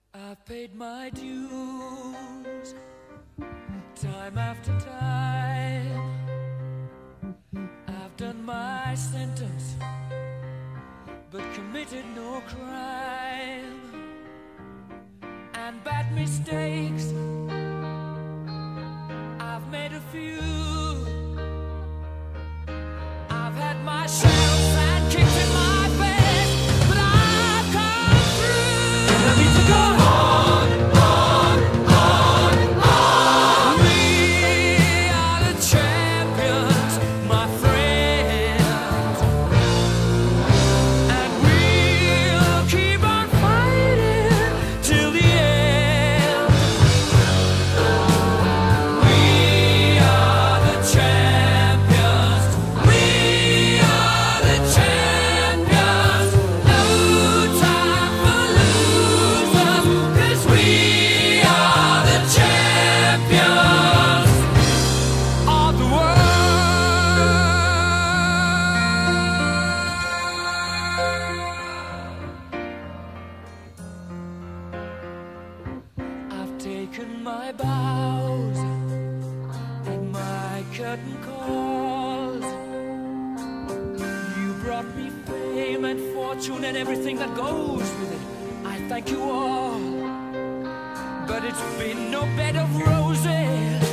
I've paid my dues time after time. I've done my sentence but committed no crime. And bad mistakes, I've made a few. I've had my share of sand kicked in my face, but I've come through. And I need to go on, on. We are the champions, my friends, and we'll keep on fighting till the end. We are the champions. We are the champions. No time for losers, 'cause we are the champions of the world. I've taken my bows and my curtain calls. You brought me fame and fortune and everything that goes with it. I thank you all, but it's been no bed of roses.